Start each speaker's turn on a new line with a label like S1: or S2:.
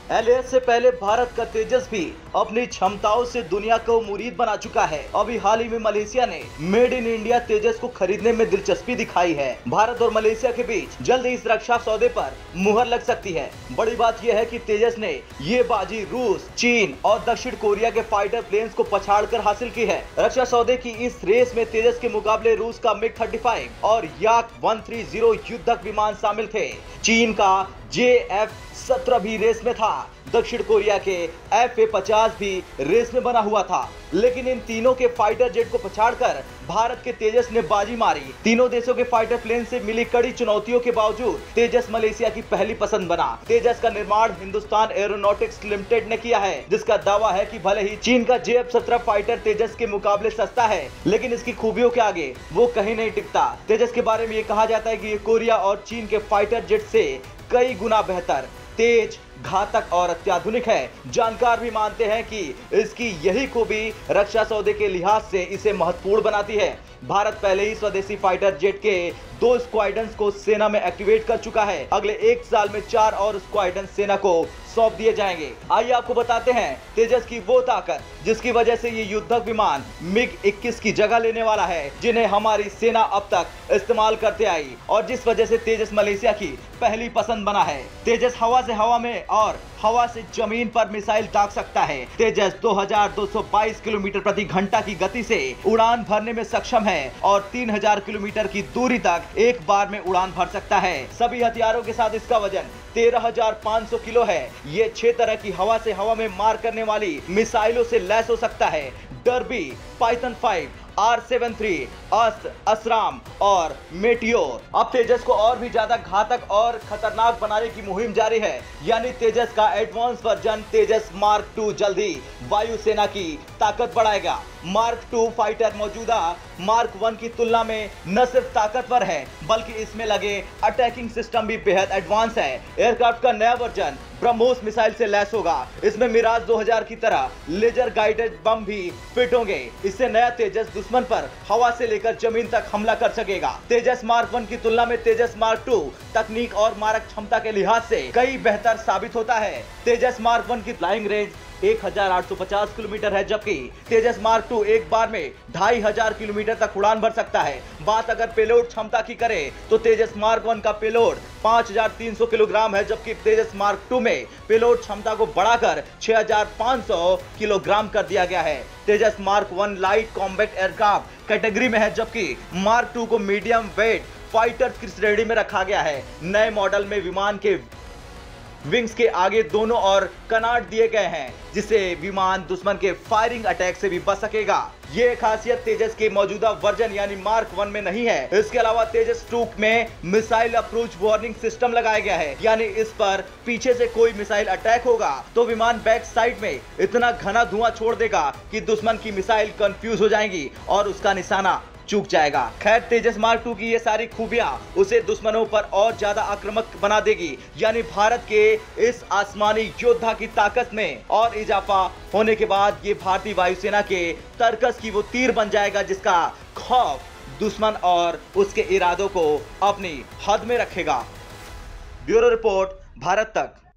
S1: Alias से पहले भारत का तेजस भी अपनी क्षमताओं से दुनिया को मुरीद बना चुका है। अभी हाल ही में मलेशिया ने मेड इन इंडिया तेजस को खरीदने में दिलचस्पी दिखाई है। भारत और मलेशिया के बीच जल्द ही इस रक्षा सौदे पर मुहर लग सकती है। बड़ी बात यह है कि तेजस ने ये बाजी रूस, चीन और दक्षिण कोरिया के फाइटर प्लेन्स को पछाड़कर हासिल की है। रक्षा सौदे की इस रेस में तेजस के मुकाबले रूस का MiG-35 और याक-130 युद्धक विमान शामिल थे। चीन का JF-17 भी रेस में था। दक्षिण कोरिया के FA-50 भी रेस में बना हुआ था, लेकिन इन तीनों के फाइटर जेट को पछाड़कर भारत के तेजस ने बाजी मारी। तीनों देशों के फाइटर प्लेन से मिली कड़ी चुनौतियों के बावजूद तेजस मलेशिया की पहली पसंद बना। तेजस का निर्माण हिंदुस्तान एरोनॉटिक्स लिमिटेड ने किया है, जिसका दावा है कि भले ही चीन का JF-17 फाइटर तेजस के मुकाबले सस्ता है, लेकिन इसकी खूबियों के आगे वो कहीं नहीं टिकता। तेजस के बारे में ये कहा जाता है कि ये कोरिया और चीन के फाइटर जेट से कई गुना बेहतर, तेज, घातक और अत्याधुनिक है। जानकार भी मानते हैं कि इसकी यही खूबी रक्षा सौदे के लिहाज से इसे महत्वपूर्ण बनाती है। भारत पहले ही स्वदेशी फाइटर जेट के 2 स्क्वाड्रंस को सेना में एक्टिवेट कर चुका है। अगले 1 साल में 4 और स्क्वाड्रन सेना को सौंप दिए जाएंगे। आइए आपको बताते हैं तेजस की वो ताकत जिसकी वजह से ये युद्धक विमान MiG-21 की जगह लेने वाला है, जिन्हें हमारी सेना अब तक इस्तेमाल करते आई और जिस वजह से तेजस मलेशिया की पहली पसंद बना है। तेजस हवा से हवा में और हवा से जमीन पर मिसाइल दाग सकता है। तेजस 2222 किलोमीटर प्रति घंटा की गति से उड़ान भरने में सक्षम है और 3000 किलोमीटर की दूरी तक एक बार में उड़ान भर सकता है। सभी हथियारों के साथ इसका वजन 13,500 किलो है। ये 6 तरह की हवा से हवा में मार करने वाली मिसाइलों से लैस हो सकता है। डर्बी, पाइथन 5, R-73, अस्त्र, असराम और मेटियोर। अब तेजस को और भी ज्यादा घातक और खतरनाक बनाने की मुहिम जारी है, यानी तेजस का एडवांस वर्जन तेजस मार्क 2 जल्द ही वायुसेना की ताकत बढ़ाएगा। मार्क 2 फाइटर मौजूदा मार्क 1 की तुलना में न सिर्फ ताकतवर है, बल्कि इसमें लगे अटैकिंग सिस्टम भी बेहद एडवांस है। एयरक्राफ्ट का नया वर्जन ब्रह्मोस मिसाइल से लैस होगा। इसमें मिराज 2000 की तरह लेजर गाइडेड बम भी फिट होंगे। इससे नया तेजस दुश्मन पर हवा से लेकर जमीन तक हमला कर सकेगा। तेजस मार्क 1 की तुलना में तेजस मार्क 2 तकनीक और मारक क्षमता के लिहाज से कई बेहतर साबित होता है। तेजस मार्क 1 की फ्लाइंग रेंज 1850 किलोमीटर है, जबकि तेजस मार्क 2 एक बार में 2500 किलोमीटर तक उड़ान भर सकता है। बात अगर पेलोड क्षमता की करें तो तेजस मार्क 1 का पेलोड 5300 किलोग्राम है, जबकि तेजस मार्क 2 में पेलोड क्षमता को बढ़ाकर 6500 किलोग्राम कर दिया गया है। Tejas mark 1 light combat aircraft category में है, जबकि मार्क 2 को मीडियम वेट फाइटर्स की श्रेणी में रखा गया है। नए मॉडल में विमान के विंग्स के आगे दोनों और कनाट दिए गए हैं, जिससे विमान दुश्मन के फायरिंग अटैक से भी बच सकेगा। ये खासियत तेजस के मौजूदा वर्जन यानी मार्क 1 में नहीं है। इसके अलावा तेजस 2 में मिसाइल अप्रोच वार्निंग सिस्टम लगाया गया है, यानी इस पर पीछे से कोई मिसाइल अटैक होगा तो विमान बैक साइड में इतना घना धुआं छोड़ देगा कि दुश्मन की मिसाइल कंफ्यूज हो जाएंगी और उसका निशाना चूक जाएगा। खैर, तेजस मार्क 2 की ये सारी खूबियां उसे दुश्मनों पर और ज्यादा आक्रामक बना देगी, यानी भारत के इस आसमानी योद्धा की ताकत में और इजाफा होने के बाद ये भारतीय वायुसेना के तरकस की वो तीर बन जाएगा, जिसका खौफ दुश्मन और उसके इरादों को अपनी हद में रखेगा। ब्यूरो रिपोर्ट, भारत तक।